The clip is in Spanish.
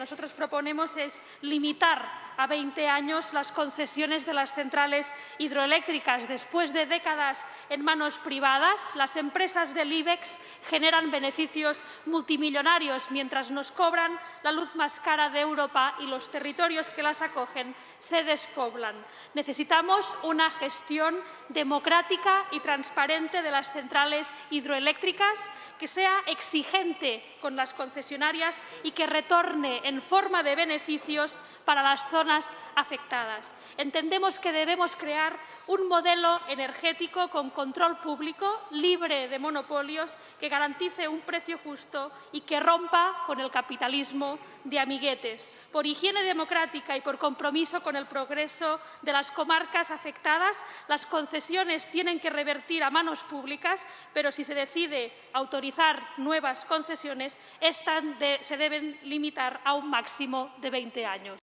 nosotros proponemos es limitar a 20 años las concesiones de las centrales hidroeléctricas. Después de décadas en manos privadas, las empresas del IBEX generan beneficios multimillonarios mientras nos cobran la luz más cara de Europa y los territorios que las acogen se despoblan. Necesitamos una gestión democrática y transparente de las centrales hidroeléctricas que sea exigente con las concesionarias y que retorne en forma de beneficios para las zonas afectadas. Entendemos que debemos crear un modelo energético con control público, libre de monopolios, que garantice un precio justo y que rompa con el capitalismo de amiguetes. Por higiene democrática y por compromiso con el progreso de las comarcas afectadas, las concesiones tienen que revertir a manos públicas, pero si se decide autorizar nuevas concesiones, estas se deben limitar a un máximo de 20 años.